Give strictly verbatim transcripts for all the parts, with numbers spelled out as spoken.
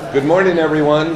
Good morning, everyone.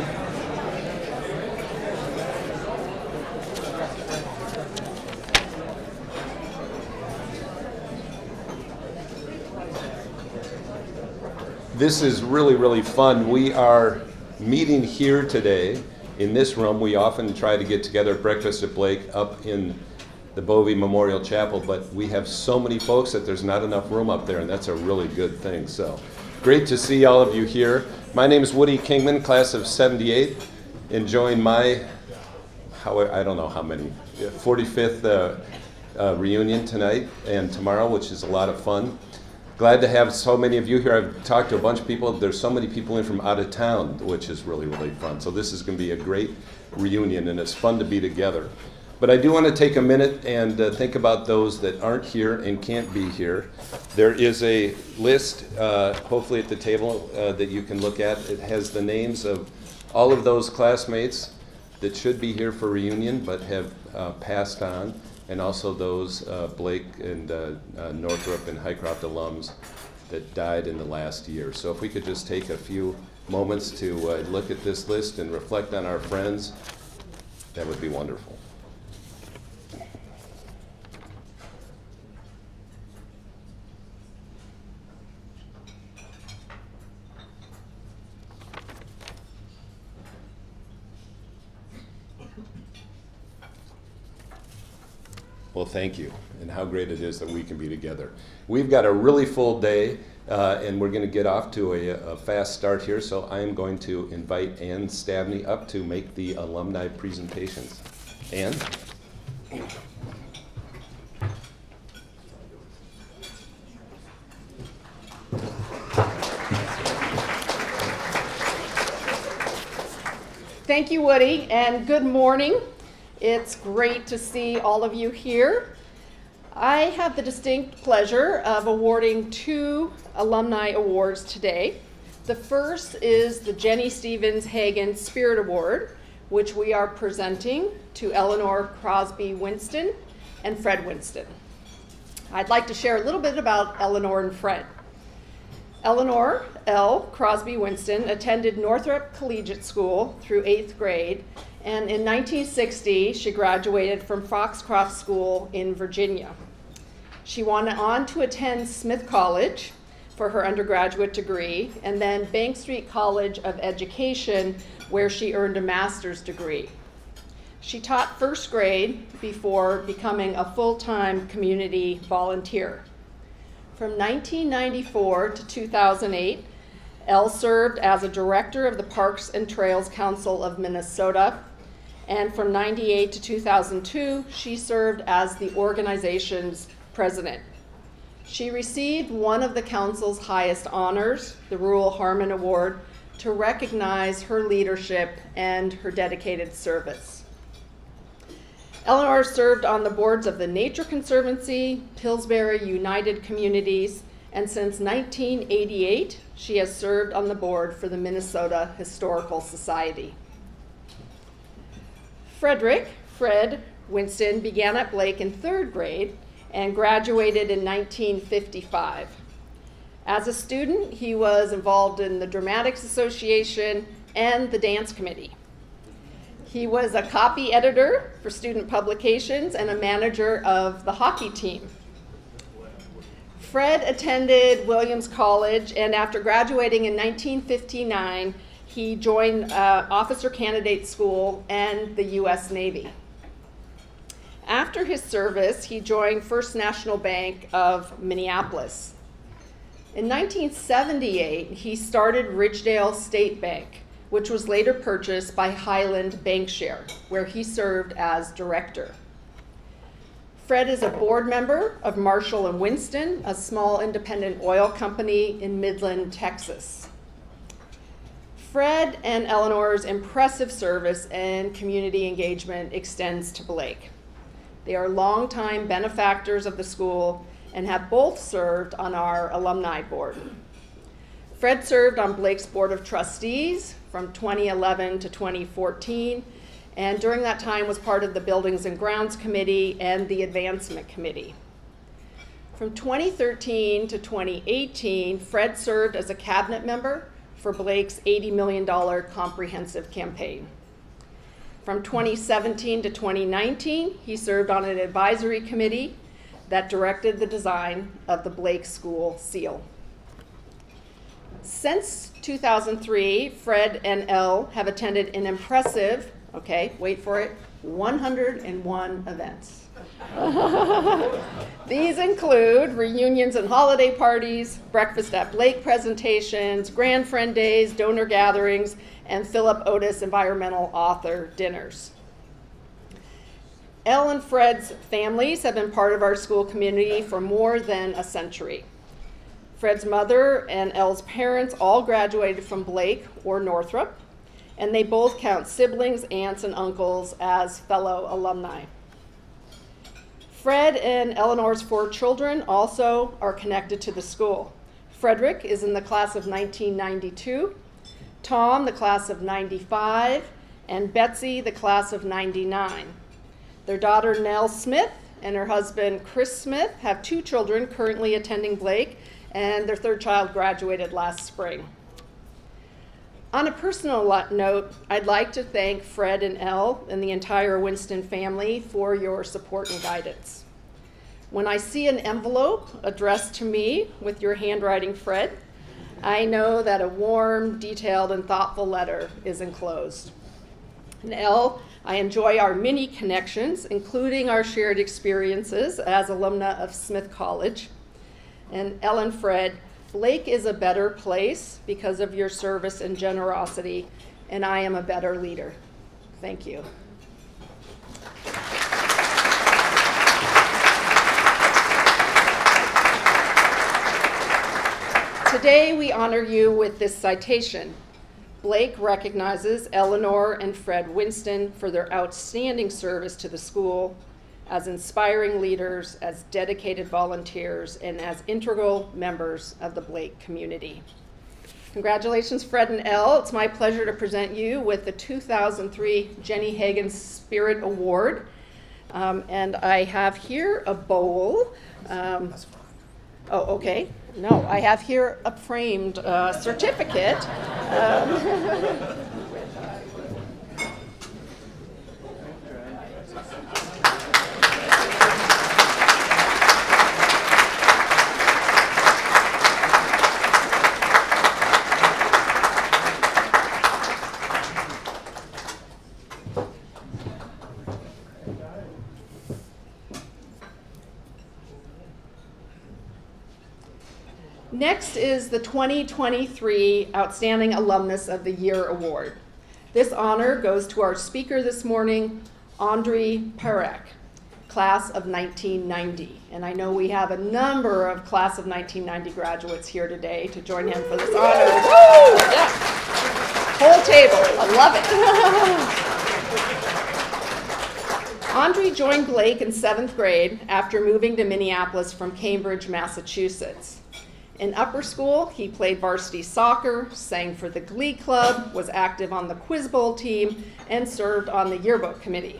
This is really, really fun. We are meeting here today in this room. We often try to get together at breakfast at Blake up in the Bovee Memorial Chapel, but we have so many folks that there's not enough room up there, and that's a really good thing. So great to see all of you here. My name is Woody Kingman, class of seventy-eight, enjoying my, how I don't know how many, forty-fifth uh, uh, reunion tonight and tomorrow, which is a lot of fun. Glad to have so many of you here. I've talked to a bunch of people. There's so many people in from out of town, which is really, really fun. So this is going to be a great reunion, and it's fun to be together. But I do want to take a minute and uh, think about those that aren't here and can't be here. There is a list, uh, hopefully at the table, uh, that you can look at. It has the names of all of those classmates that should be here for reunion but have uh, passed on, and also those uh, Blake and uh, uh, Northrop and Highcroft alums that died in the last year. So if we could just take a few moments to uh, look at this list and reflect on our friends, that would be wonderful. Well, thank you, and how great it is that we can be together. We've got a really full day, uh, and we're going to get off to a, a fast start here, so I am going to invite Ann Stabney up to make the alumni presentations. Ann? Thank you, Woody, and good morning. It's great to see all of you here. I have the distinct pleasure of awarding two alumni awards today. The first is the Jenny Stevens Hagen Spirit Award, which we are presenting to Eleanor Crosby Winston and Fred Winston. I'd like to share a little bit about Eleanor and Fred. Eleanor L. Crosby Winston attended Northrop Collegiate School through eighth grade, and in nineteen sixty, she graduated from Foxcroft School in Virginia. She went on to attend Smith College for her undergraduate degree, and then Bank Street College of Education, where she earned a master's degree. She taught first grade before becoming a full-time community volunteer. From nineteen ninety-four to two thousand eight, Elle served as a director of the Parks and Trails Council of Minnesota, and from ninety-eight to two thousand two, she served as the organization's president. She received one of the council's highest honors, the Rural Harmon Award, to recognize her leadership and her dedicated service. Eleanor served on the boards of the Nature Conservancy, Pillsbury United Communities, and since nineteen eighty-eight, she has served on the board for the Minnesota Historical Society. Frederick, Fred Winston, began at Blake in third grade and graduated in nineteen fifty-five. As a student, he was involved in the Dramatics Association and the dance committee. He was a copy editor for student publications and a manager of the hockey team. Fred attended Williams College, and after graduating in nineteen fifty-nine, he joined uh, Officer Candidate School and the U S Navy. After his service, he joined First National Bank of Minneapolis. In nineteen seventy-eight, he started Ridgedale State Bank, which was later purchased by Highland Bankshare, where he served as director. Fred is a board member of Marshall and Winston, a small independent oil company in Midland, Texas. Fred and Eleanor's impressive service and community engagement extends to Blake. They are longtime benefactors of the school and have both served on our alumni board. Fred served on Blake's Board of Trustees from twenty eleven to twenty fourteen, and during that time was part of the Buildings and Grounds Committee and the Advancement Committee. From twenty thirteen to twenty eighteen, Fred served as a cabinet member for Blake's eighty million dollars comprehensive campaign. From twenty seventeen to twenty nineteen, he served on an advisory committee that directed the design of the Blake School seal. Since two thousand three, Fred and Elle have attended an impressive, okay, wait for it, one hundred one events. These include reunions and holiday parties, breakfast at Blake presentations, grand friend days, donor gatherings, and Philip Otis environmental author dinners. Elle and Fred's families have been part of our school community for more than a century. Fred's mother and Elle's parents all graduated from Blake or Northrop, and they both count siblings, aunts, and uncles as fellow alumni. Fred and Eleanor's four children also are connected to the school. Frederick is in the class of nineteen ninety-two, Tom, the class of ninety-five, and Betsy, the class of ninety-nine. Their daughter, Nell Smith, and her husband, Chris Smith, have two children currently attending Blake, and their third child graduated last spring. On a personal note, I'd like to thank Fred and Elle and the entire Winston family for your support and guidance. When I see an envelope addressed to me with your handwriting, Fred, I know that a warm, detailed, and thoughtful letter is enclosed. And Elle, I enjoy our many connections, including our shared experiences as alumna of Smith College. And Elle and Fred, Blake is a better place because of your service and generosity, and I am a better leader. Thank you. Today we honor you with this citation. Blake recognizes Eleanor and Fred Winston for their outstanding service to the school, as inspiring leaders, as dedicated volunteers, and as integral members of the Blake community. Congratulations, Fred and Elle. It's my pleasure to present you with the two thousand three Jenny Hagen Spirit Award. Um, and I have here a bowl. Um, oh, okay. No, I have here a framed uh, certificate. Um, Next is the twenty twenty-three Outstanding Alumnus of the Year Award. This honor goes to our speaker this morning, Andrij Parekh, class of nineteen ninety. And I know we have a number of class of nineteen ninety graduates here today to join him for this honor. Woo! Yeah. Whole table, I love it. Andrij joined Blake in seventh grade after moving to Minneapolis from Cambridge, Massachusetts. In upper school, he played varsity soccer, sang for the Glee Club, was active on the Quiz Bowl team, and served on the yearbook committee.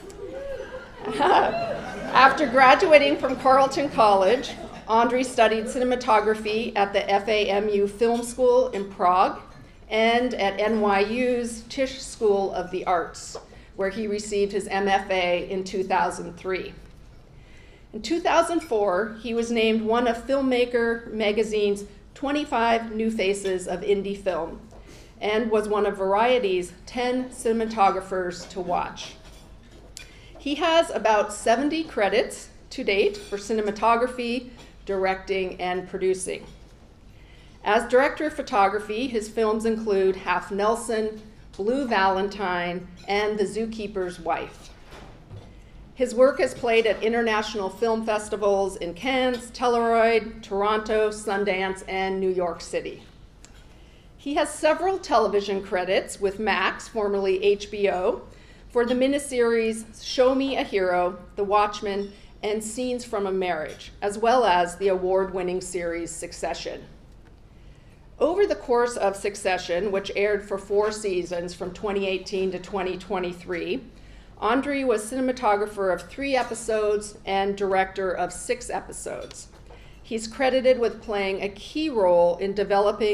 After graduating from Carleton College, Andrij studied cinematography at the F A M U Film School in Prague and at N Y U's Tisch School of the Arts, where he received his M F A in two thousand three. In two thousand four, he was named one of Filmmaker Magazine's twenty-five New Faces of Indie Film and was one of Variety's ten cinematographers to watch. He has about seventy credits to date for cinematography, directing, and producing. As director of photography, his films include Half Nelson, Blue Valentine, and The Zookeeper's Wife. His work has played at international film festivals in Cannes, Telluride, Toronto, Sundance, and New York City. He has several television credits with Max, formerly H B O, for the miniseries Show Me a Hero, The Watchmen, and Scenes from a Marriage, as well as the award-winning series Succession. Over the course of Succession, which aired for four seasons from twenty eighteen to twenty twenty-three, Andrij was cinematographer of three episodes and director of six episodes. He's credited with playing a key role in developing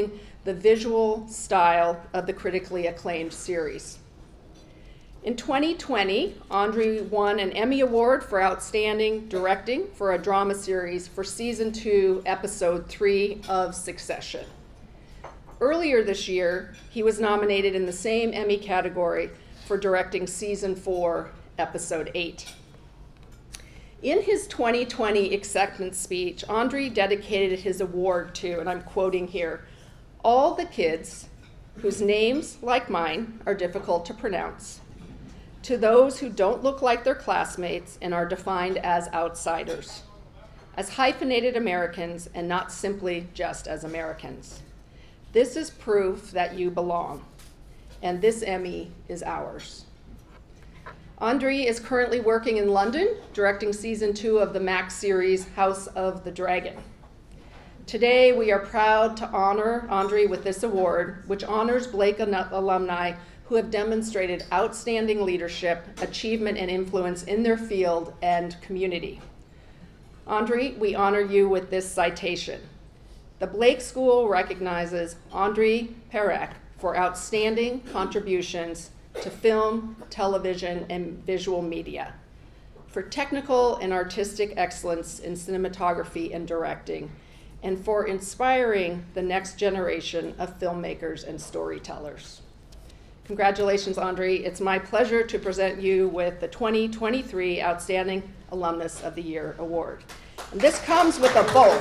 the visual style of the critically acclaimed series. In twenty twenty, Andrij won an Emmy Award for Outstanding Directing for a drama series for season two, episode three of Succession. Earlier this year, he was nominated in the same Emmy category for directing season four, episode eight. In his twenty twenty acceptance speech, Andrij dedicated his award to, and I'm quoting here, all the kids whose names, like mine, are difficult to pronounce, to those who don't look like their classmates and are defined as outsiders, as hyphenated Americans and not simply just as Americans. This is proof that you belong, and this Emmy is ours. Andrij is currently working in London, directing season two of the Max series House of the Dragon. Today, we are proud to honor Andrij with this award, which honors Blake alumni who have demonstrated outstanding leadership, achievement, and influence in their field and community. Andrij, we honor you with this citation. The Blake School recognizes Andrij Parekh for outstanding contributions to film, television, and visual media, for technical and artistic excellence in cinematography and directing, and for inspiring the next generation of filmmakers and storytellers. Congratulations, Andrij. It's my pleasure to present you with the twenty twenty-three Outstanding Alumnus of the Year Award. And this comes with a bowl.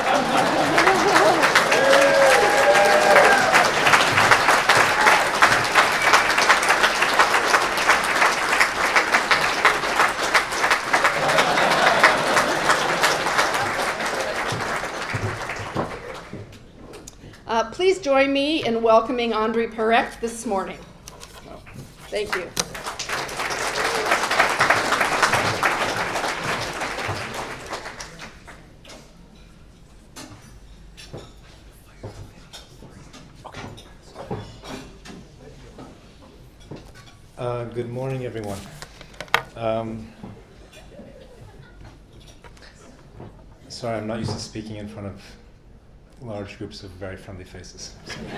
Uh, please join me in welcoming Andrij Parekh this morning. Thank you. Uh, good morning, everyone. Um, sorry, I'm not used to speaking in front of large groups of very friendly faces.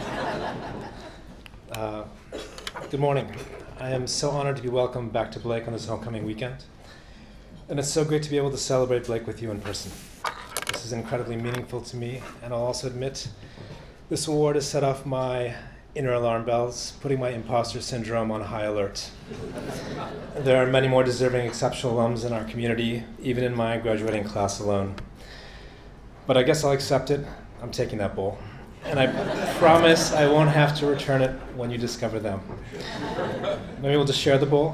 Uh, good morning. I am so honored to be welcomed back to Blake on this homecoming weekend. And it's so great to be able to celebrate Blake with you in person. This is incredibly meaningful to me, and I'll also admit this award has set off my inner alarm bells, putting my imposter syndrome on high alert. There are many more deserving exceptional alums in our community, even in my graduating class alone. But I guess I'll accept it. I'm taking that bowl. And I promise I won't have to return it when you discover them. Maybe we'll just share the bowl.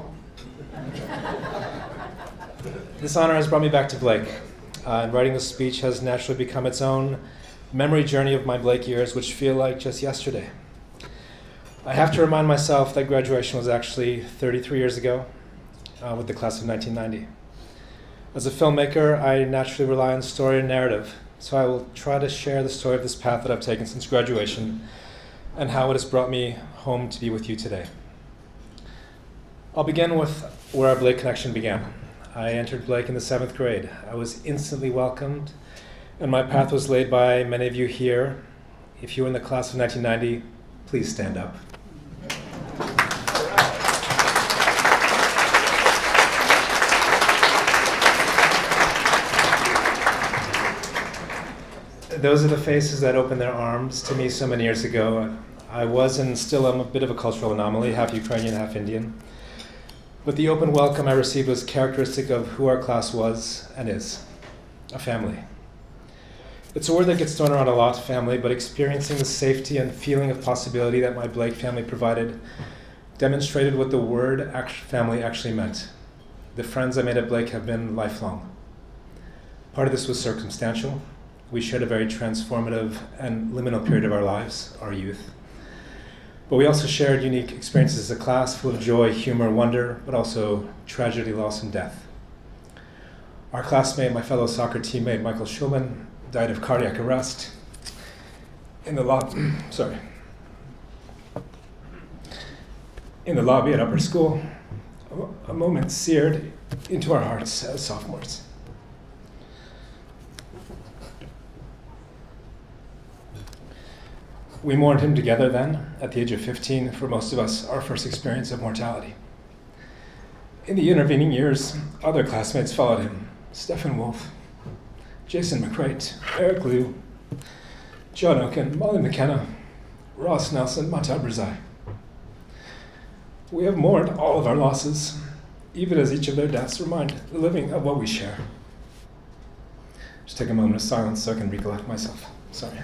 This honor has brought me back to Blake. Uh, and writing this speech has naturally become its own memory journey of my Blake years, which feel like just yesterday. I have to remind myself that graduation was actually thirty-three years ago uh, with the class of nineteen ninety. As a filmmaker, I naturally rely on story and narrative, so I will try to share the story of this path that I've taken since graduation and how it has brought me home to be with you today. I'll begin with where our Blake connection began. I entered Blake in the seventh grade. I was instantly welcomed, and my path was laid by many of you here. If you were in the class of nineteen ninety, please stand up. Those are the faces that opened their arms to me so many years ago. I was and still am a bit of a cultural anomaly, half Ukrainian, half Indian. But the open welcome I received was characteristic of who our class was and is, a family. It's a word that gets thrown around a lot, family, but experiencing the safety and feeling of possibility that my Blake family provided demonstrated what the word act- family actually meant. The friends I made at Blake have been lifelong. Part of this was circumstantial. We shared a very transformative and liminal period of our lives, our youth. But we also shared unique experiences as a class full of joy, humor, wonder, but also tragedy, loss, and death. Our classmate, my fellow soccer teammate, Michael Schulman, died of cardiac arrest in the lobby, sorry, in the lobby at upper school, a moment seared into our hearts as sophomores. We mourned him together then, at the age of fifteen, for most of us, our first experience of mortality. In the intervening years, other classmates followed him. Stephen Wolfe, Jason McCrate, Eric Liu, John Oken, Molly McKenna, Ross Nelson, Mata Brzai. We have mourned all of our losses, even as each of their deaths remind the living of what we share. Just take a moment of silence so I can recollect myself. Sorry.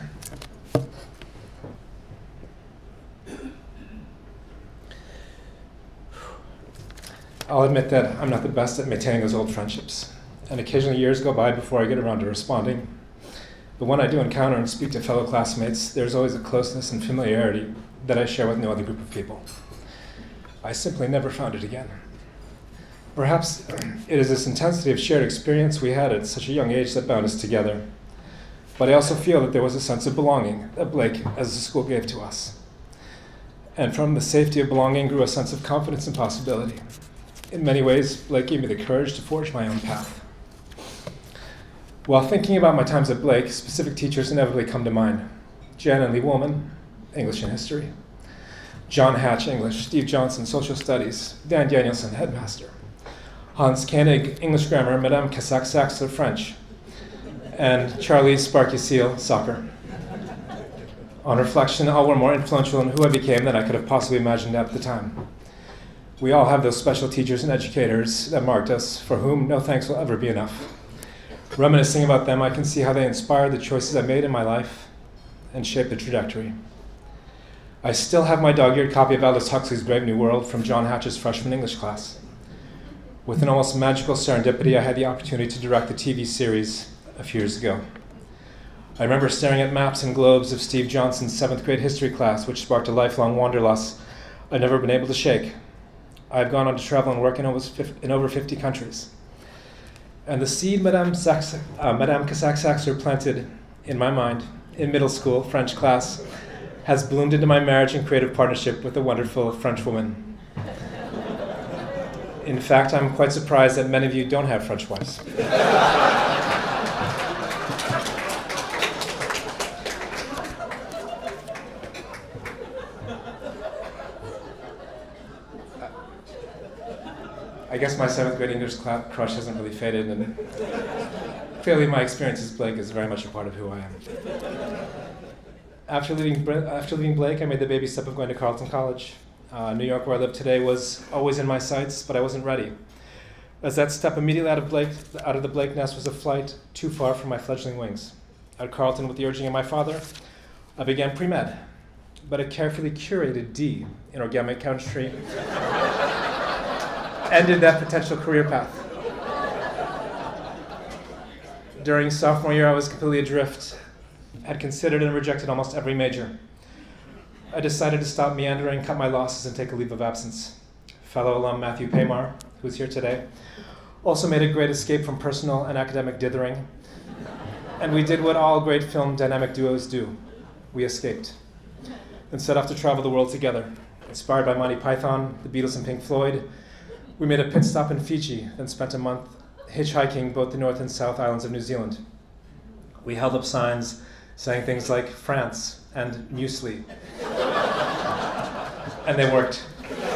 I'll admit that I'm not the best at maintaining those old friendships, and occasionally years go by before I get around to responding. But when I do encounter and speak to fellow classmates, there's always a closeness and familiarity that I share with no other group of people. I simply never found it again. Perhaps it is this intensity of shared experience we had at such a young age that bound us together. But I also feel that there was a sense of belonging that Blake, as the school, gave to us. And from the safety of belonging grew a sense of confidence and possibility. In many ways, Blake gave me the courage to forge my own path. While thinking about my times at Blake, specific teachers inevitably come to mind. Jan and Lee Woolman, English and History. John Hatch, English. Steve Johnson, Social Studies. Dan Danielson, Headmaster. Hans Koenig, English Grammar. Madame Cassac-Saxler, French. And Charlie Sparky Seal, Soccer. On reflection, all were more influential in who I became than I could have possibly imagined at the time. We all have those special teachers and educators that marked us, for whom no thanks will ever be enough. Reminiscing about them, I can see how they inspired the choices I made in my life and shaped the trajectory. I still have my dog-eared copy of Aldous Huxley's Brave New World from John Hatch's freshman English class. With an almost magical serendipity, I had the opportunity to direct the T V series a few years ago. I remember staring at maps and globes of Steve Johnson's seventh grade history class, which sparked a lifelong wanderlust I've never been able to shake. I've gone on to travel and work in, almost in over fifty countries. And the seed Madame, Sax, uh, Madame Cassac-Saxler planted in my mind in middle school French class has bloomed into my marriage and creative partnership with a wonderful French woman. In fact, I'm quite surprised that many of you don't have French wives. I guess my seventh grade English crush hasn't really faded, and clearly my experience as Blake is very much a part of who I am. After leaving, after leaving Blake, I made the baby step of going to Carleton College. Uh, New York, where I live today, was always in my sights, but I wasn't ready. As that step immediately out of, Blake, out of the Blake nest was a flight too far from my fledgling wings. At Carleton, with the urging of my father, I began pre-med, but a carefully curated D in organic chemistry ended that potential career path. During sophomore year, I was completely adrift, had considered and rejected almost every major. I decided to stop meandering, cut my losses, and take a leave of absence. Fellow alum Matthew Paymar, who's here today, also made a great escape from personal and academic dithering, and we did what all great film dynamic duos do. We escaped and set off to travel the world together. Inspired by Monty Python, the Beatles, and Pink Floyd, we made a pit stop in Fiji, then spent a month hitchhiking both the North and South Islands of New Zealand. We held up signs saying things like France and muesli. And they worked.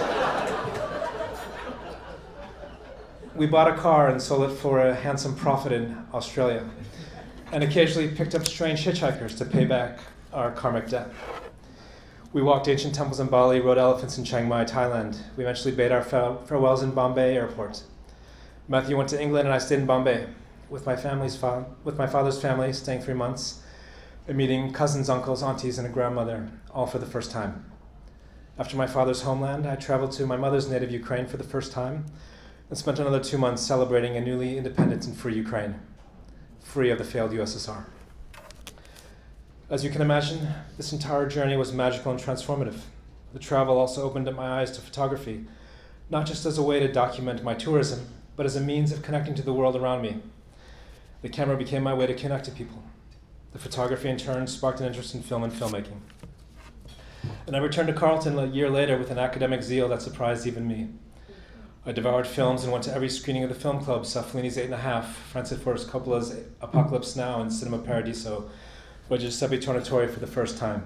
We bought a car and sold it for a handsome profit in Australia, and occasionally picked up strange hitchhikers to pay back our karmic debt. We walked ancient temples in Bali, rode elephants in Chiang Mai, Thailand. We eventually bade our farewells in Bombay airport. Matthew went to England and I stayed in Bombay with my family's fa- with my father's family, staying three months, and meeting cousins, uncles, aunties, and a grandmother, all for the first time. After my father's homeland, I traveled to my mother's native Ukraine for the first time and spent another two months celebrating a newly independent and free Ukraine, free of the failed U S S R. As you can imagine, this entire journey was magical and transformative. The travel also opened up my eyes to photography, not just as a way to document my tourism, but as a means of connecting to the world around me. The camera became my way to connect to people. The photography, in turn, sparked an interest in film and filmmaking. And I returned to Carleton a year later with an academic zeal that surprised even me. I devoured films and went to every screening of the film club, saw Fellini's Eight and a Half, Francis Ford Coppola's Apocalypse Now, and Cinema Paradiso, by Giuseppe Tornatore for the first time.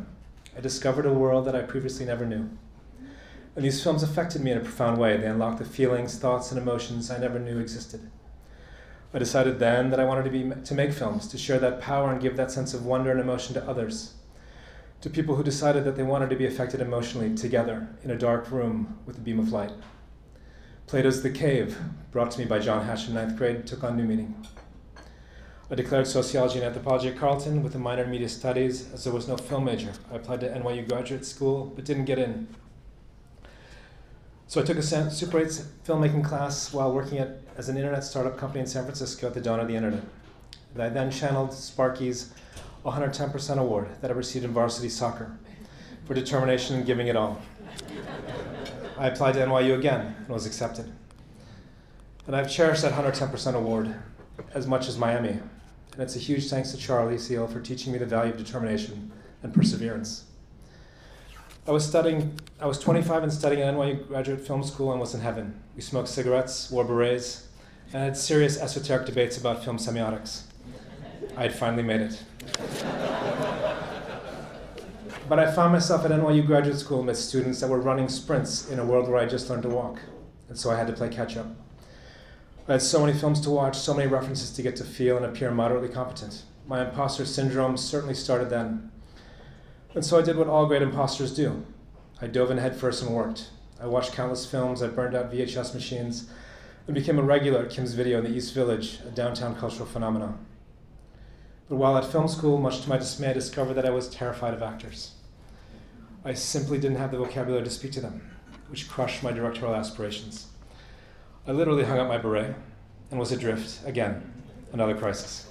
I discovered a world that I previously never knew. And these films affected me in a profound way. They unlocked the feelings, thoughts, and emotions I never knew existed. I decided then that I wanted to, be, to make films, to share that power and give that sense of wonder and emotion to others, to people who decided that they wanted to be affected emotionally together in a dark room with a beam of light. Plato's The Cave, brought to me by John Hatch in ninth grade, took on new meaning. I declared sociology and anthropology at Carleton with a minor in media studies, as there was no film major. I applied to N Y U graduate school, but didn't get in. So I took a Super eight filmmaking class while working at, as an internet startup company in San Francisco at the dawn of the internet. I then channeled Sparky's one hundred ten percent award that I received in varsity soccer for determination in giving it all. I applied to N Y U again and was accepted. And I've cherished that one hundred ten percent award as much as Miami. And it's a huge thanks to Charlie Seal for teaching me the value of determination and perseverance. I was studying, I was twenty-five and studying at N Y U graduate film school and was in heaven. We smoked cigarettes, wore berets, and had serious esoteric debates about film semiotics. I had finally made it. But I found myself at N Y U graduate school amidst students that were running sprints in a world where I just learned to walk, and so I had to play catch up. I had so many films to watch, so many references to get to feel and appear moderately competent. My imposter syndrome certainly started then. And so I did what all great imposters do. I dove in headfirst and worked. I watched countless films, I burned out V H S machines, and became a regular at Kim's Video in the East Village, a downtown cultural phenomenon. But while at film school, much to my dismay, I discovered that I was terrified of actors. I simply didn't have the vocabulary to speak to them, which crushed my directorial aspirations. I literally hung up my beret and was adrift, again, another crisis.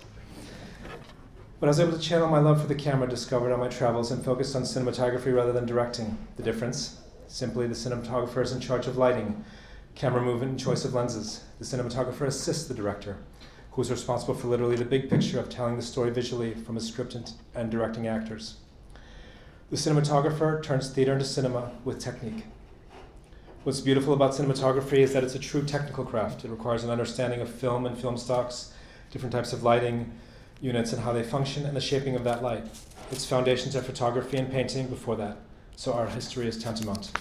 But I was able to channel my love for the camera discovered on my travels and focused on cinematography rather than directing. The difference? Simply the cinematographer is in charge of lighting, camera movement, and choice of lenses. The cinematographer assists the director, who is responsible for literally the big picture of telling the story visually from a script and, and directing actors. The cinematographer turns theater into cinema with technique. What's beautiful about cinematography is that it's a true technical craft. It requires an understanding of film and film stocks, different types of lighting, units and how they function, and the shaping of that light. Its foundations are photography and painting before that, so our history is tantamount.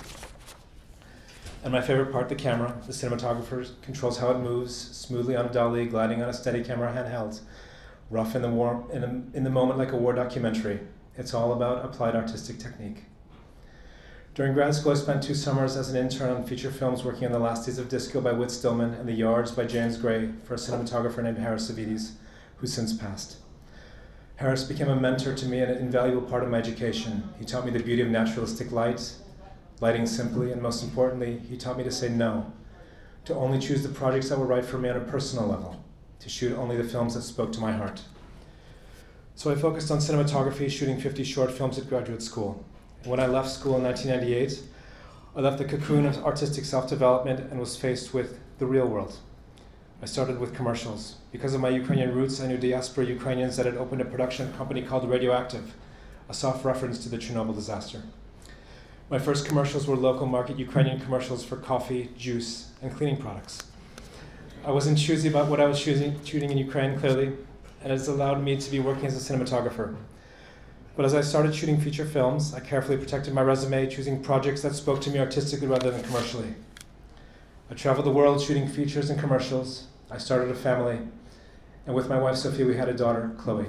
And my favorite part, the camera. The cinematographer controls how it moves, smoothly on a dolly, gliding on a steady camera handheld, rough in the, war, in, a, in the moment like a war documentary. It's all about applied artistic technique. During grad school, I spent two summers as an intern on feature films working on The Last Days of Disco by Whit Stillman and The Yards by James Gray for a cinematographer named Harris Savides, who's since passed. Harris became a mentor to me and an invaluable part of my education. He taught me the beauty of naturalistic light, lighting simply, and most importantly, he taught me to say no, to only choose the projects that were right for me on a personal level, to shoot only the films that spoke to my heart. So I focused on cinematography, shooting fifty short films at graduate school. And when I left school in nineteen ninety-eight, I left the cocoon of artistic self-development and was faced with the real world. I started with commercials. Because of my Ukrainian roots, I knew diaspora Ukrainians that had opened a production company called Radioactive, a soft reference to the Chernobyl disaster. My first commercials were local market Ukrainian commercials for coffee, juice, and cleaning products. I wasn't choosy about what I was choosing, shooting in Ukraine, clearly, and it has allowed me to be working as a cinematographer. But as I started shooting feature films, I carefully protected my resume, choosing projects that spoke to me artistically rather than commercially. I traveled the world shooting features and commercials. I started a family, and with my wife Sophie, we had a daughter, Chloe.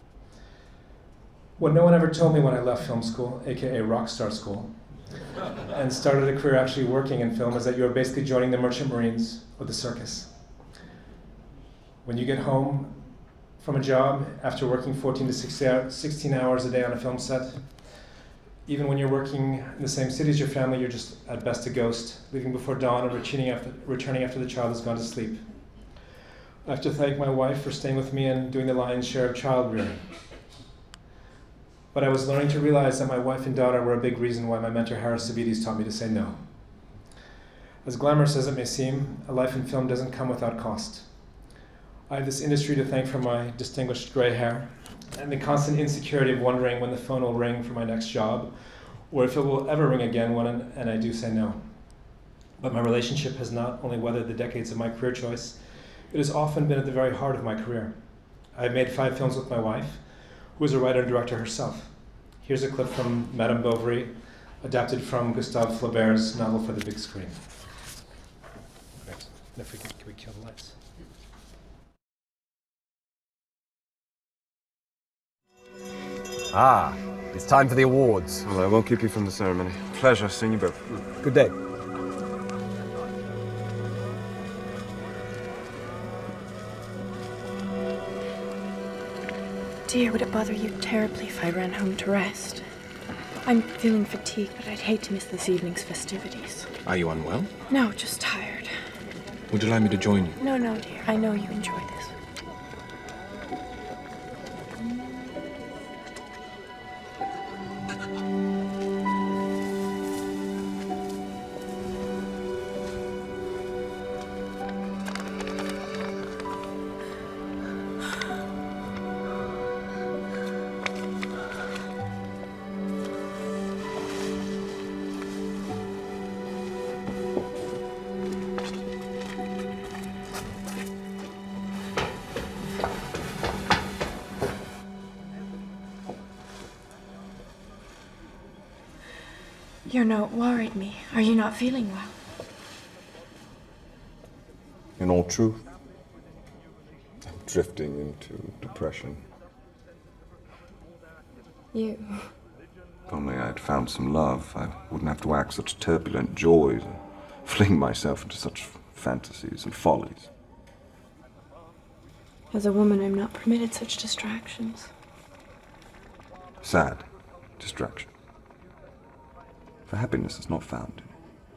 What no one ever told me when I left film school, aka rock star school, and started a career actually working in film, is that you are basically joining the Merchant Marines or the circus. When you get home from a job after working fourteen to sixteen hours a day on a film set, even when you're working in the same city as your family, you're just at best a ghost, leaving before dawn and returning after, returning after the child has gone to sleep. I have to thank my wife for staying with me and doing the lion's share of child rearing. But I was learning to realize that my wife and daughter were a big reason why my mentor Harris Savides taught me to say no. As glamorous as it may seem, a life in film doesn't come without cost. I have this industry to thank for my distinguished gray hair and the constant insecurity of wondering when the phone will ring for my next job, or if it will ever ring again when and I do say no. But my relationship has not only weathered the decades of my career choice, it has often been at the very heart of my career. I have made five films with my wife, who is a writer and director herself. Here's a clip from Madame Bovary, adapted from Gustave Flaubert's novel for the big screen. Great. And if we can, can we kill the lights? Ah, it's time for the awards. Well, I won't keep you from the ceremony. Pleasure seeing you both. Good day. Dear, would it bother you terribly if I ran home to rest? I'm feeling fatigued, but I'd hate to miss this evening's festivities. Are you unwell? No, just tired. Would you like me to join you? No, no, dear. I know you enjoy this. Your note worried me. Are you not feeling well? In all truth, I'm drifting into depression. You... If only I had found some love, I wouldn't have to act such turbulent joys and fling myself into such fantasies and follies. As a woman, I'm not permitted such distractions. Sad distraction. For happiness is not found in it.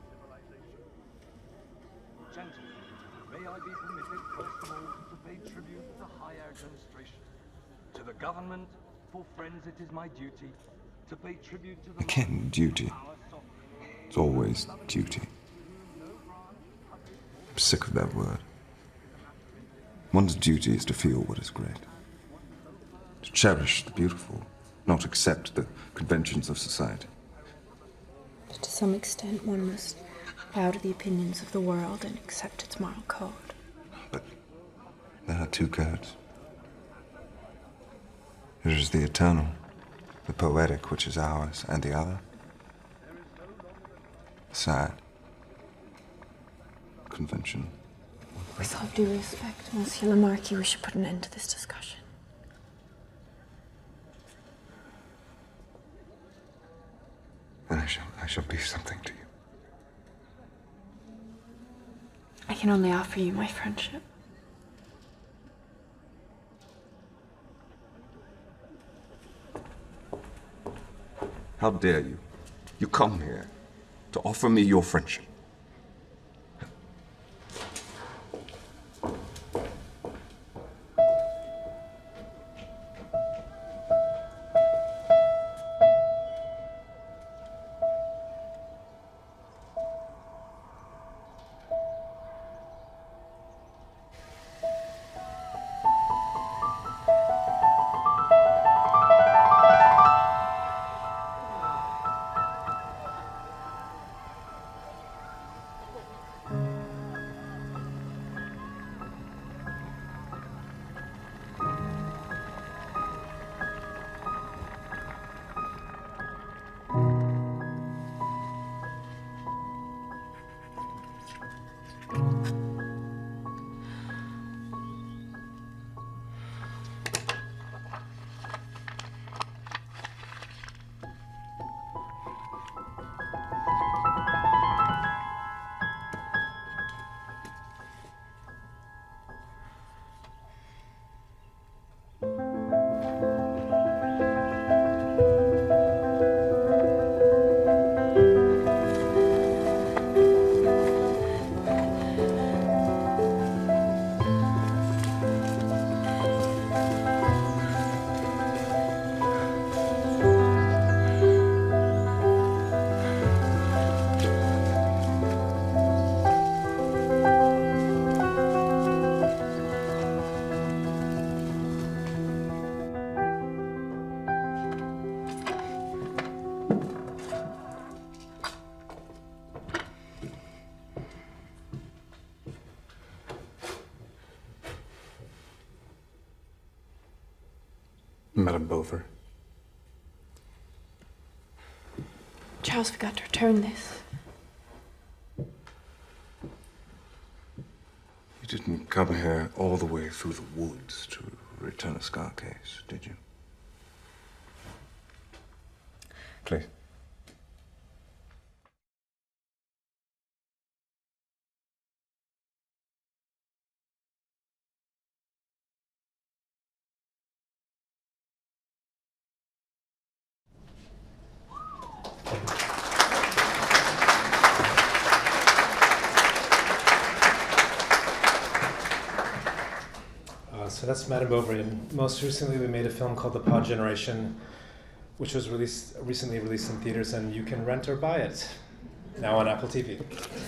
May I be permitted, first of all, to pay tribute to the high administration. To the government, for friends, it is my duty to pay tribute to the... Again, duty. It's always duty. I'm sick of that word. One's duty is to feel what is great. To cherish the beautiful, not accept the conventions of society. To some extent, one must bow to the opinions of the world and accept its moral code. But there are two codes. There is the eternal, the poetic, which is ours, and the other, sad, conventional. With all due respect, Monsieur le Marquis, we should put an end to this discussion. And I shall, I shall be something to you. I can only offer you my friendship. How dare you? You come here to offer me your friendship. Madame Bovary. Charles forgot to return this. You didn't come here all the way through the woods to return a scar case, did you? Please. Uh, so that's Madame Bovary, and most recently we made a film called The Pod Generation, which was released recently released in theaters, and you can rent or buy it now on Apple T V.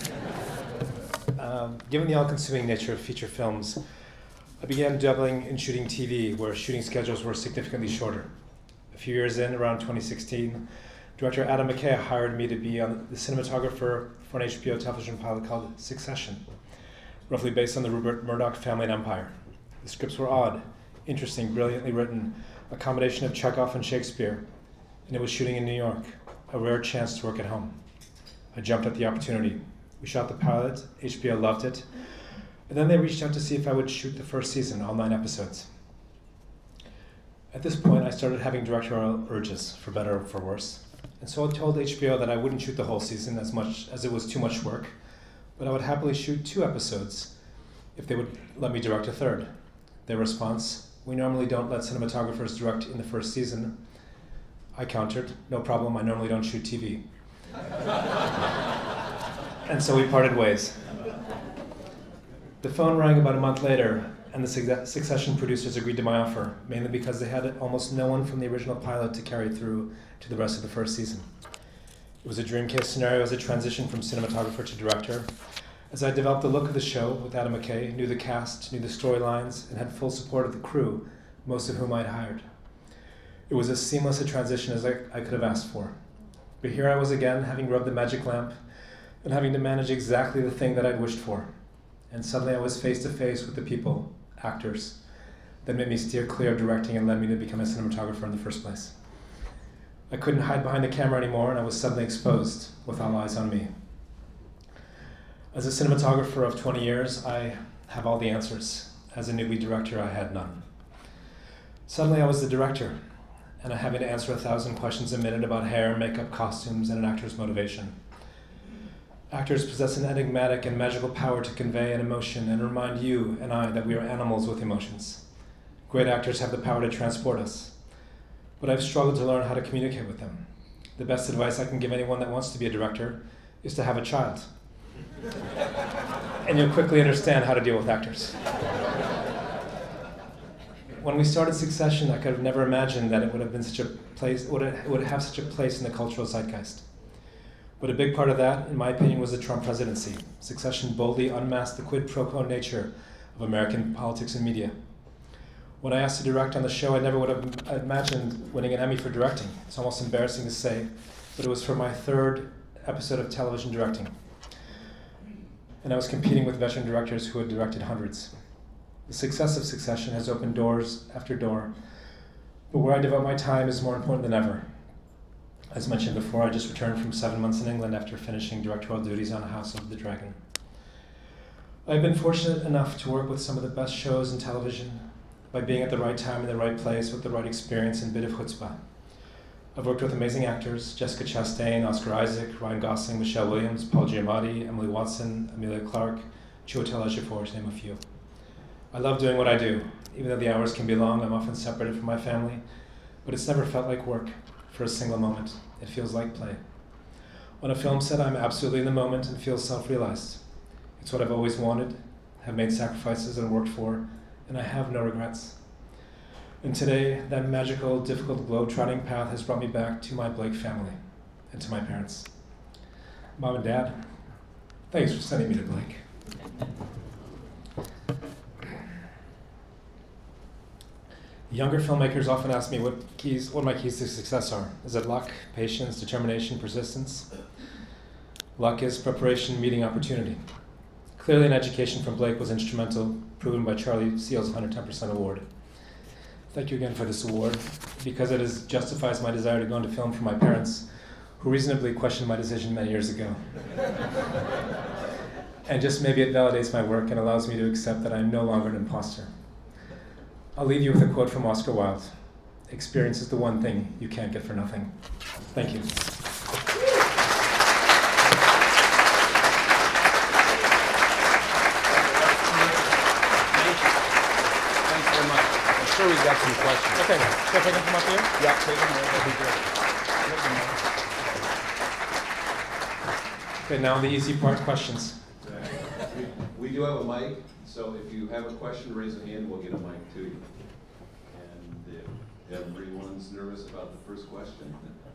Um, given the all-consuming nature of feature films, I began dabbling in shooting T V, where shooting schedules were significantly shorter. A few years in, around twenty sixteen, director Adam McKay hired me to be on the cinematographer for an H B O television pilot called Succession, roughly based on the Rupert Murdoch family and empire. The scripts were odd, interesting, brilliantly written, a combination of Chekhov and Shakespeare, and it was shooting in New York, a rare chance to work at home. I jumped at the opportunity. We shot the pilot, H B O loved it, and then they reached out to see if I would shoot the first season, all nine episodes. At this point, I started having directorial urges, for better or for worse, and so I told H B O that I wouldn't shoot the whole season as much as it was too much work, but I would happily shoot two episodes if they would let me direct a third. Their response: "We normally don't let cinematographers direct in the first season." I countered, "No problem, I normally don't shoot T V." And so we parted ways. The phone rang about a month later, and the Succession producers agreed to my offer, mainly because they had almost no one from the original pilot to carry through to the rest of the first season. It was a dream case scenario as a transition from cinematographer to director, as I developed the look of the show with Adam McKay, knew the cast, knew the storylines, and had full support of the crew, most of whom I'd hired. It was as seamless a transition as I, I could have asked for. But here I was again, having rubbed the magic lamp, and having to manage exactly the thing that I'd wished for. And suddenly I was face to face with the people, actors, that made me steer clear of directing and led me to become a cinematographer in the first place. I couldn't hide behind the camera anymore, and I was suddenly exposed, with all eyes on me. As a cinematographer of twenty years, I have all the answers. As a newbie director, I had none. Suddenly I was the director, and I having to answer a thousand questions a minute about hair, makeup, costumes, and an actor's motivation. Actors possess an enigmatic and magical power to convey an emotion and remind you and I that we are animals with emotions. Great actors have the power to transport us, but I've struggled to learn how to communicate with them. The best advice I can give anyone that wants to be a director is to have a child. And you'll quickly understand how to deal with actors. When we started Succession, I could have never imagined that it would have been such a place, it would have, it would have such a place in the cultural zeitgeist. But a big part of that, in my opinion, was the Trump presidency. Succession boldly unmasked the quid pro quo nature of American politics and media. When I asked to direct on the show, I never would have imagined winning an Emmy for directing. It's almost embarrassing to say, but it was for my third episode of television directing. And I was competing with veteran directors who had directed hundreds. The success of Succession has opened doors after door, but where I devote my time is more important than ever. As mentioned before, I just returned from seven months in England after finishing directorial duties on House of the Dragon. I've been fortunate enough to work with some of the best shows in television by being at the right time in the right place with the right experience and bit of chutzpah. I've worked with amazing actors: Jessica Chastain, Oscar Isaac, Ryan Gosling, Michelle Williams, Paul Giamatti, Emily Watson, Emilia Clarke, Chiwetel Ejiofor, to name a few. I love doing what I do. Even though the hours can be long, I'm often separated from my family, but it's never felt like work for a single moment. It feels like play. On a film set, I'm absolutely in the moment and feel self-realized. It's what I've always wanted, have made sacrifices and worked for, and I have no regrets. And today, that magical, difficult, globe-trotting path has brought me back to my Blake family and to my parents. Mom and Dad, thanks for sending me to Blake. Younger filmmakers often ask me what keys, what my keys to success are. Is it luck, patience, determination, persistence? Luck is preparation meeting opportunity. Clearly an education from Blake was instrumental, proven by Charlie Seal's one hundred ten percent award. Thank you again for this award, because it is, justifies my desire to go into film for my parents, who reasonably questioned my decision many years ago. And just maybe it validates my work and allows me to accept that I'm no longer an imposter. I'll leave you with a quote from Oscar Wilde. Experience is the one thing you can't get for nothing. Thank you. Sure, we've got some questions. Okay, so if I can come up here? Yeah, take them there. That'd be great. Okay, now the easy part, questions. We, we do have a mic, so if you have a question, raise a hand, we'll get a mic to you. And if everyone's nervous about the first question,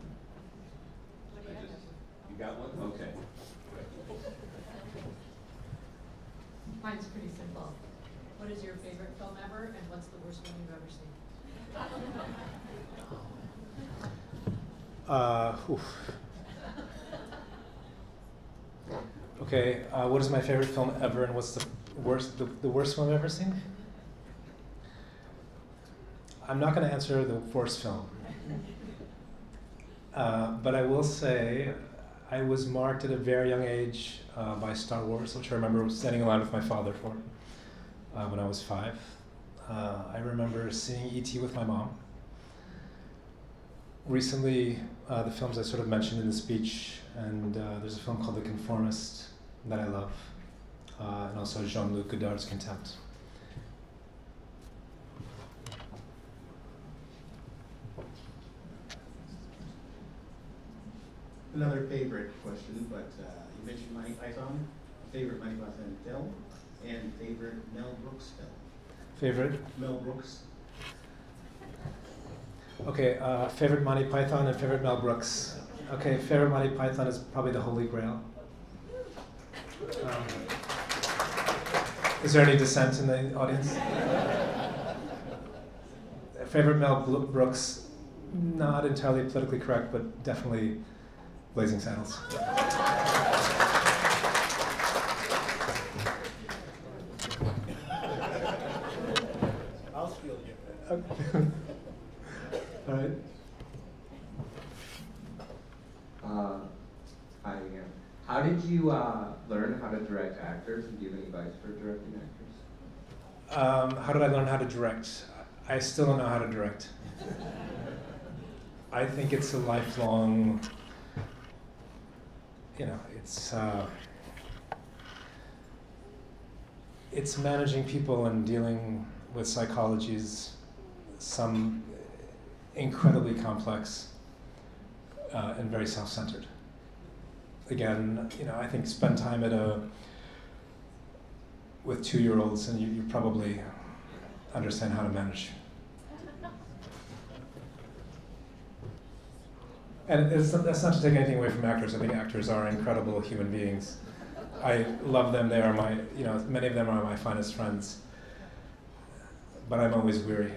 I just, you got one? Okay. Mine's pretty simple. What is your favorite film ever, and what's the worst one you've ever seen? Uh, oof. Okay, uh, what is my favorite film ever, and what's the worst, the, the worst one I've ever seen? I'm not going to answer the worst film, uh, but I will say I was marked at a very young age uh, by Star Wars, which I remember standing in line with my father for uh, when I was five. Uh, I remember seeing E T with my mom. Recently, uh, the films I sort of mentioned in the speech, and uh, there's a film called The Conformist that I love, uh, and also Jean-Luc Godard's Contempt. Another favorite question, but uh, you mentioned Monty Python, favorite Monty Python film, and favorite Mel Brooks film. Favorite? Mel Brooks. Okay, uh, favorite Monty Python and favorite Mel Brooks. Okay, favorite Monty Python is probably The Holy Grail. Um, is there any dissent in the audience? Favorite Mel Brooks, not entirely politically correct, but definitely Blazing Saddles. I'll steal you. Okay. All right. Uh, hi again. How did you uh, learn how to direct actors, and do you have any advice for directing actors? Um, how did I learn how to direct? I still don't know how to direct. I think it's a lifelong, you know, it's uh, it's managing people and dealing with psychologies, some incredibly complex uh, and very self-centered. Again, you know, I think spend time at a with two-year-olds and you, you probably understand how to manage. And it's not, that's not to take anything away from actors. I think actors are incredible human beings. I love them. They are my, you know, many of them are my finest friends. But I'm always weary.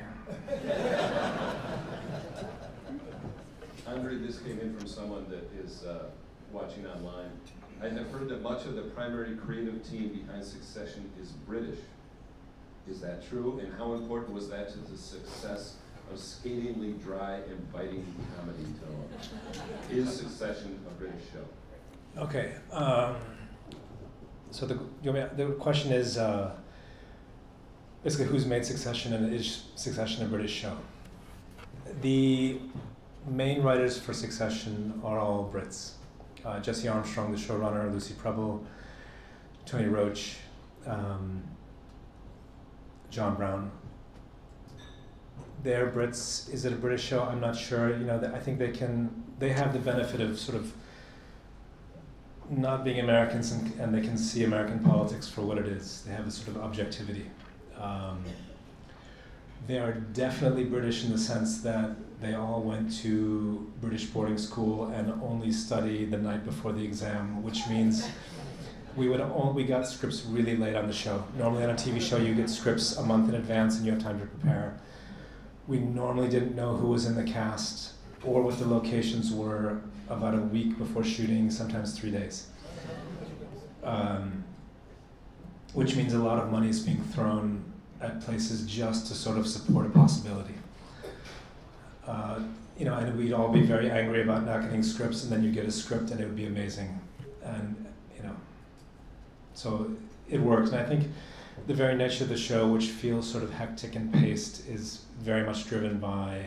Andrij, this came in from someone that is uh, watching online. I have heard that much of the primary creative team behind Succession is British. Is that true? And how important was that to the success of scathingly dry and biting comedy tone? Is Succession a British show? Okay. Um, so the you know, the question is uh, basically who's made Succession, and is Succession a British show? The main writers for Succession are all Brits. Uh, Jesse Armstrong, the showrunner, Lucy Preble, Tony Roach, um, John Brown. They're Brits. Is it a British show? I'm not sure. You know, I think they can. They have the benefit of sort of not being Americans, and, and they can see American politics for what it is. They have a sort of objectivity. Um, they are definitely British in the sense that they all went to British boarding school and only study the night before the exam, which means we would all, we got scripts really late on the show. Normally on a T V show, you get scripts a month in advance and you have time to prepare. We normally didn't know who was in the cast or what the locations were about a week before shooting, sometimes three days. Um, which means a lot of money is being thrown at places just to sort of support a possibility. Uh, you know, and we'd all be very angry about not getting scripts, and then you get a script and it would be amazing. And, you know, so it works. And I think the very nature of the show, which feels sort of hectic and paced, is very much driven by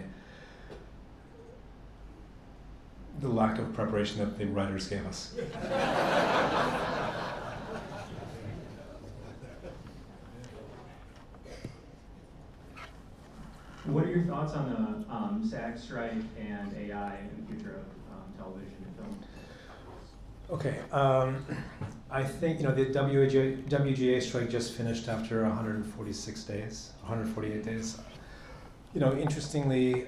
the lack of preparation that the writers gave us. What are your thoughts on the um, SAG strike and A I in the future of um, television and film? Okay, um, I think, you know, the W G A strike just finished after one hundred forty-six days, one hundred forty-eight days. You know, interestingly,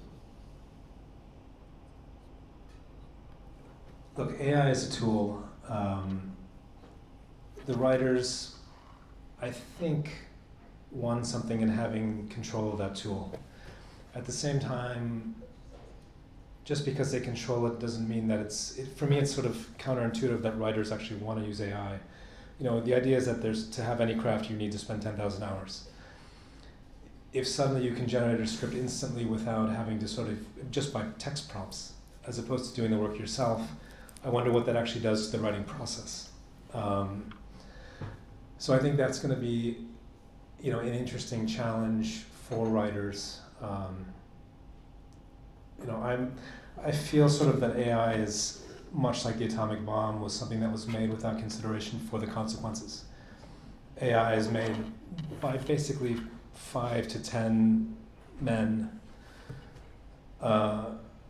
look, A I is a tool. Um, the writers, I think, won something in having control of that tool. At the same time, just because they control it doesn't mean that it's, it, for me it's sort of counterintuitive that writers actually want to use A I. You know, the idea is that there's, to have any craft you need to spend ten thousand hours. If suddenly you can generate a script instantly without having to sort of, just by text prompts, as opposed to doing the work yourself, I wonder what that actually does to the writing process. Um, so I think that's going to be, you know, an interesting challenge for writers. Um, you know, I'm, I feel sort of that A I is much like the atomic bomb was something that was made without consideration for the consequences. A I is made by basically five to ten men uh,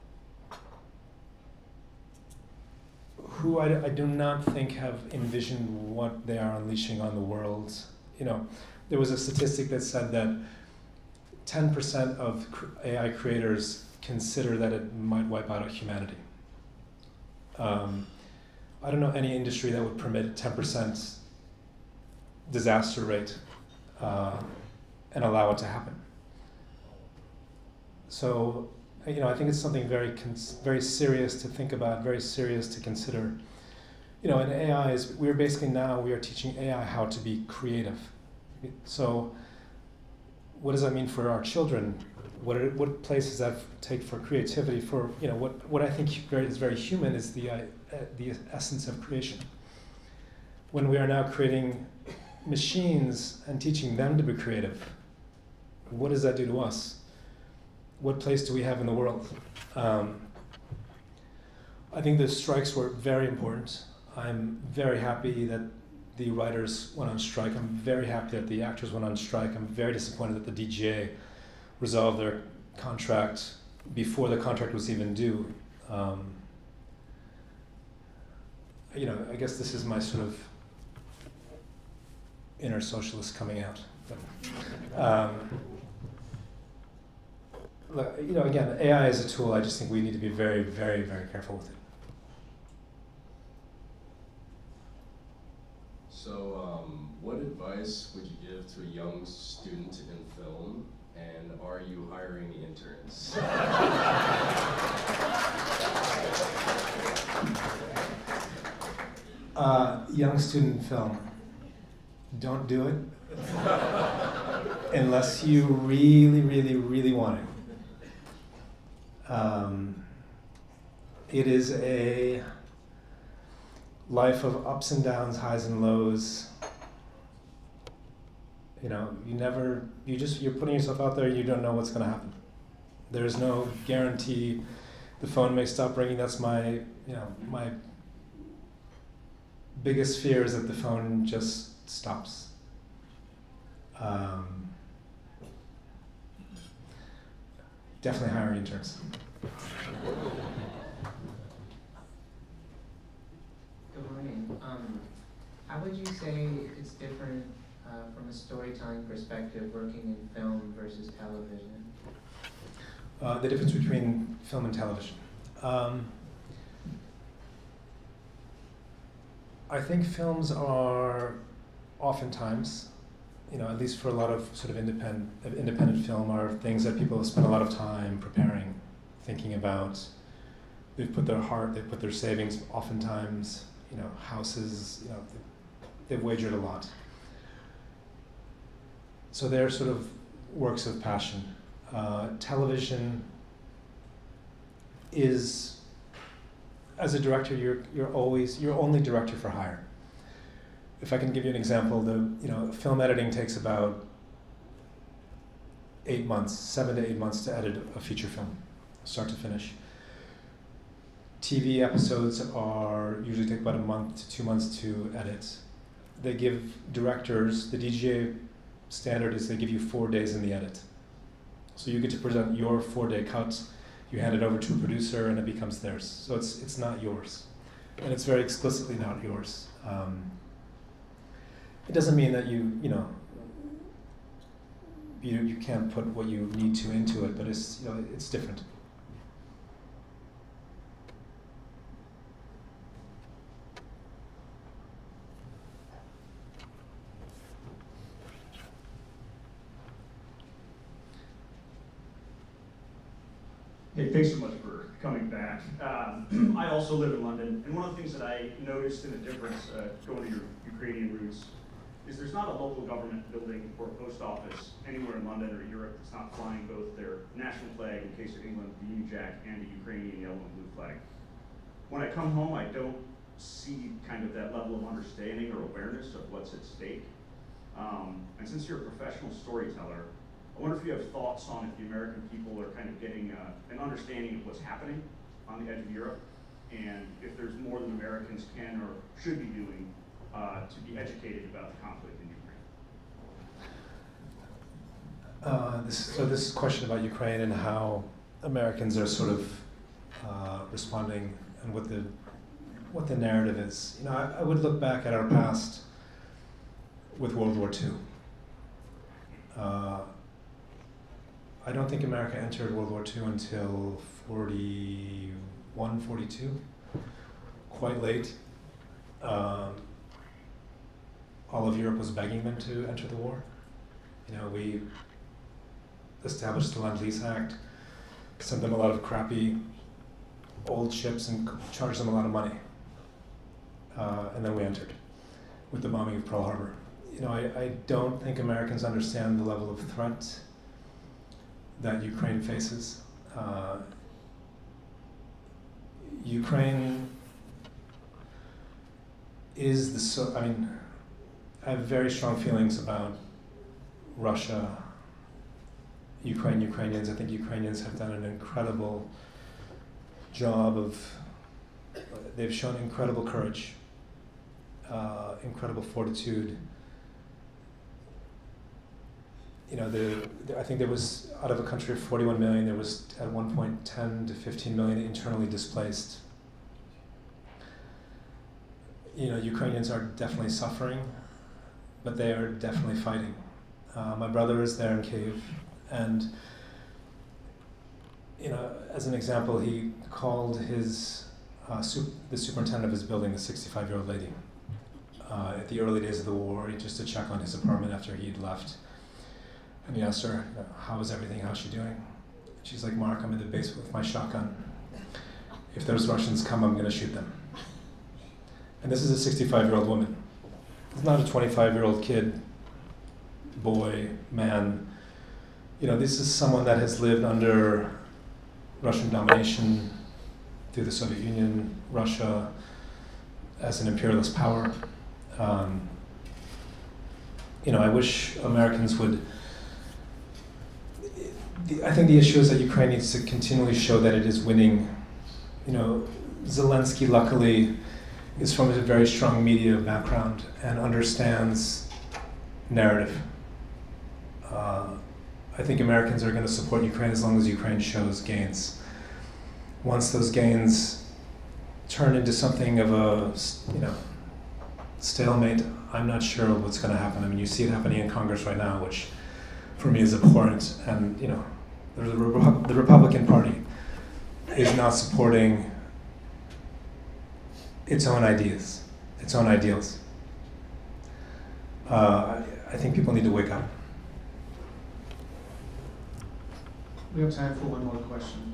who I, I do not think have envisioned what they are unleashing on the world. You know, there was a statistic that said that ten percent of A I creators consider that it might wipe out humanity. Um, I don't know any industry that would permit a ten percent disaster rate uh, and allow it to happen. So, you know, I think it's something very, very serious to think about, very serious to consider. You know, and A I is, we're basically now, we are teaching A I how to be creative. So, what does that mean for our children? What are, what place does that take for creativity? For, you know, what what I think is very human is the uh, the essence of creation. When we are now creating machines and teaching them to be creative, what does that do to us? What place do we have in the world? Um, I think the strikes were very important. I'm very happy that the writers went on strike. I'm very happy that the actors went on strike. I'm very disappointed that the D G A resolved their contract before the contract was even due. Um, you know, I guess this is my sort of inner socialist coming out. But, um, look, you know, again, A I is a tool. I just think we need to be very, very, very careful with it. So, um, what advice would you give to a young student in film, and are you hiring interns? uh, young student in film, don't do it unless you really, really, really want it. Um, it is a life of ups and downs, highs and lows. You know, you never, you just, you're putting yourself out there, you don't know what's going to happen. There's no guarantee the phone may stop ringing. That's my, you know, my biggest fear is that the phone just stops. Um, definitely hiring interns. Good morning. Um, how would you say it's different uh, from a storytelling perspective working in film versus television? Uh, the difference between film and television. Um, I think films are oftentimes, you know, at least for a lot of sort of independent independent film, are things that people spend a lot of time preparing, thinking about. They've put their heart, they've put their savings, oftentimes, you know, houses, you know, they've wagered a lot. So they're sort of works of passion. Uh, television is, as a director, you're you're always you're only director for hire. If I can give you an example, the you know film editing takes about eight months, seven to eight months to edit a feature film, start to finish. T V episodes are usually take about a month to two months to edit. They give directors, the D G A standard is they give you four days in the edit. So you get to present your four-day cut, you hand it over to a producer, and it becomes theirs. So it's it's not yours, and it's very explicitly not yours. Um, it doesn't mean that you you know you you can't put what you need to into it, but it's you know it's different. Hey, thanks so much for coming back. Um, I also live in London, and one of the things that I noticed in a difference uh, going to your Ukrainian roots is there's not a local government building or a post office anywhere in London or Europe that's not flying both their national flag, in case of England, the Union Jack, and the Ukrainian yellow and blue flag. When I come home, I don't see kind of that level of understanding or awareness of what's at stake. Um, and since you're a professional storyteller, I wonder if you have thoughts on if the American people are kind of getting uh, an understanding of what's happening on the edge of Europe, and if there's more than Americans can or should be doing uh, to be educated about the conflict in Ukraine. Uh, this, so this is a question about Ukraine and how Americans are sort of uh, responding and what the what the narrative is. You know, I, I would look back at our past with World War Two. Uh, I don't think America entered World War Two until forty-one, forty-two, quite late. Um, all of Europe was begging them to enter the war. You know, we established the Lend-Lease Act, sent them a lot of crappy old ships and charged them a lot of money. Uh, and then we entered with the bombing of Pearl Harbor. You know, I, I don't think Americans understand the level of threat that Ukraine faces. Uh, Ukraine is the, so, I mean, I have very strong feelings about Russia, Ukraine, Ukrainians. I think Ukrainians have done an incredible job of, they've shown incredible courage, uh, incredible fortitude. You know, the, the, I think there was, out of a country of forty-one million, there was at one point ten to fifteen million internally displaced. You know, Ukrainians are definitely suffering, but they are definitely fighting. Uh, my brother is there in Kyiv, and you know, as an example, he called his uh, sup- the superintendent of his building, a sixty-five-year-old lady, uh, at the early days of the war, just to check on his apartment after he'd left. And he asked her, you know, how is everything, how's she doing? She's like, Mark, I'm in the basement with my shotgun. If those Russians come, I'm gonna shoot them. And this is a sixty-five-year-old woman. It's not a twenty-five-year-old kid, boy, man. You know, this is someone that has lived under Russian domination through the Soviet Union, Russia as an imperialist power. Um, you know, I wish Americans would, the, I think the issue is that Ukraine needs to continually show that it is winning. You know, Zelensky luckily is from a very strong media background and understands narrative. Uh, I think Americans are going to support Ukraine as long as Ukraine shows gains. Once those gains turn into something of a, you know, stalemate, I'm not sure what's going to happen. I mean, you see it happening in Congress right now, which for me is abhorrent. And, you know, the, Repu- the Republican Party is not supporting its own ideas, its own ideals. Uh, I, I think people need to wake up. We have time for one more question.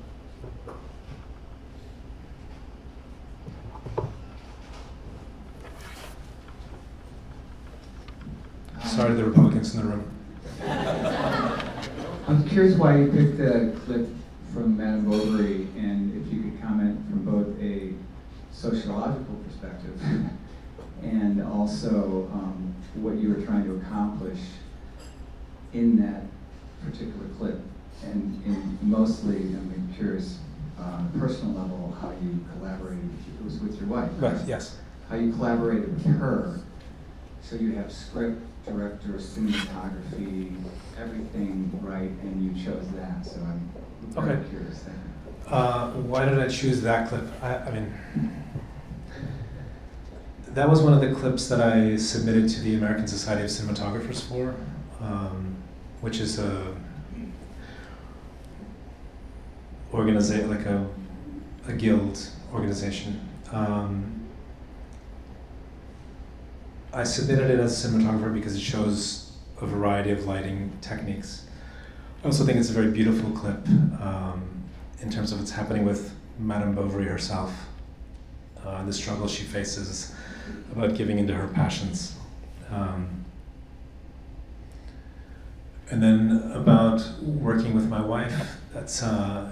Sorry to the Republicans in the room. I'm curious why you picked the clip from Madame Bovary, and if you could sociological perspective, and also um, what you were trying to accomplish in that particular clip. And, and mostly, I'm curious, uh, personal level, how you collaborated with, it was with your wife, right? Right, yes. How you collaborated with her, so you have script, director, cinematography, everything right, and you chose that, so I'm very Okay. curious there. Uh, why did I choose that clip? I, I mean, that was one of the clips that I submitted to the American Society of Cinematographers for, um, which is a organization, like a, a guild organization. Um, I submitted it as a cinematographer because it shows a variety of lighting techniques. I also think it's a very beautiful clip um, in terms of what's happening with Madame Bovary herself, uh, and the struggle she faces about giving into her passions. Um, and then about working with my wife, that's uh,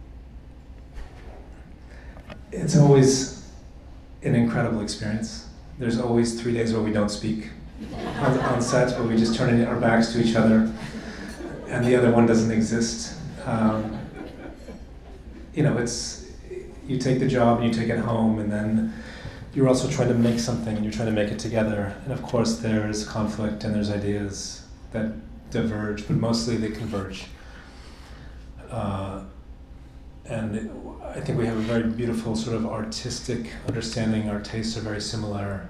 it's always an incredible experience. There's always three days where we don't speak on, on set, where we just turn our backs to each other, and the other one doesn't exist. Um, you know, it's, you take the job and you take it home, and then you're also trying to make something, and you're trying to make it together. And of course there's conflict and there's ideas that diverge, but mostly they converge. Uh, and it, I think we have a very beautiful sort of artistic understanding. Our tastes are very similar.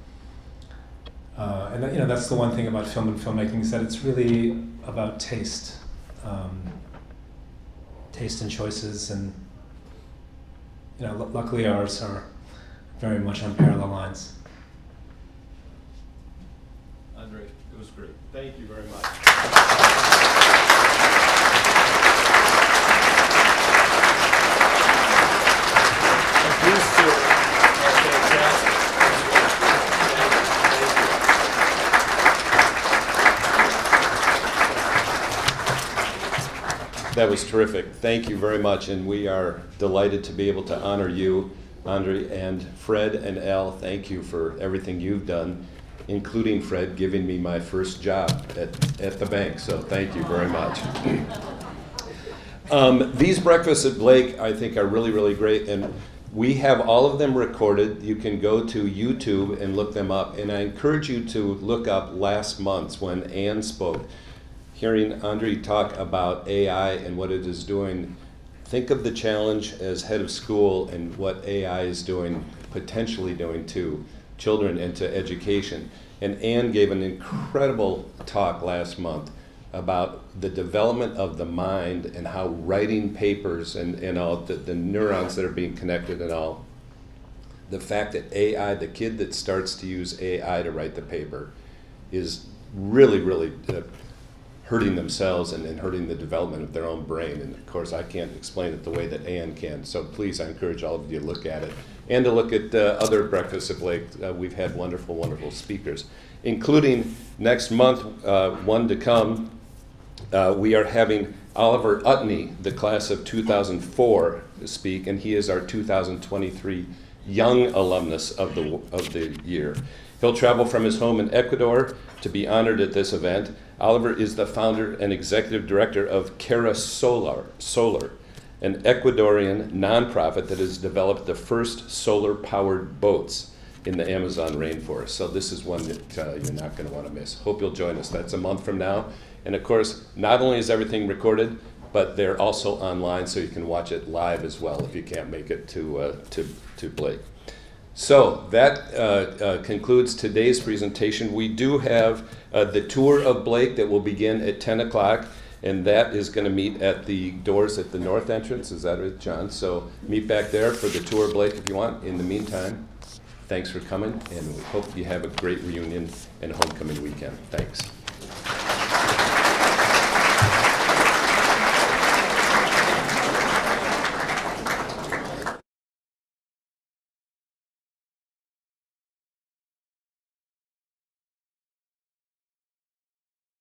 Uh, and that, you know, that's the one thing about film and filmmaking, is that it's really about taste. Um, taste and choices, and you know, l luckily ours are very much on parallel lines. Andrij, it was great. Thank you very much. That was terrific. Thank you very much, and we are delighted to be able to honor you, Andrij, and Fred and Al. Thank you for everything you've done, including Fred giving me my first job at, at the bank, so thank you very much. Um, these breakfasts at Blake, I think, are really, really great, and we have all of them recorded. You can go to YouTube and look them up, and I encourage you to look up last month's when Anne spoke. Hearing Andrij talk about A I and what it is doing, think of the challenge as head of school and what A I is doing, potentially doing to children and to education. And Anne gave an incredible talk last month about the development of the mind and how writing papers and, and all the, the neurons that are being connected and all, the fact that A I, the kid that starts to use A I to write the paper, is really, really uh, hurting themselves and, and hurting the development of their own brain. And of course, I can't explain it the way that Anne can. So please, I encourage all of you to look at it and to look at uh, other breakfasts at Blake. Uh, we've had wonderful, wonderful speakers, including next month, uh, one to come. Uh, we are having Oliver Utney, the class of two thousand four, speak, and he is our two thousand twenty-three Young Alumnus of the, of the year. He'll travel from his home in Ecuador to be honored at this event. Oliver is the founder and executive director of Cara Solar, Solar, an Ecuadorian nonprofit that has developed the first solar-powered boats in the Amazon rainforest. So this is one that uh, you're not going to want to miss. Hope you'll join us. That's a month from now. And of course, not only is everything recorded, but they're also online, so you can watch it live as well if you can't make it to, uh, to, to Blake. So that uh, uh, concludes today's presentation. We do have uh, the tour of Blake that will begin at ten o'clock, and that is going to meet at the doors at the north entrance. Is that it, John? So meet back there for the tour of Blake if you want. In the meantime, thanks for coming, and we hope you have a great reunion and homecoming weekend. Thanks.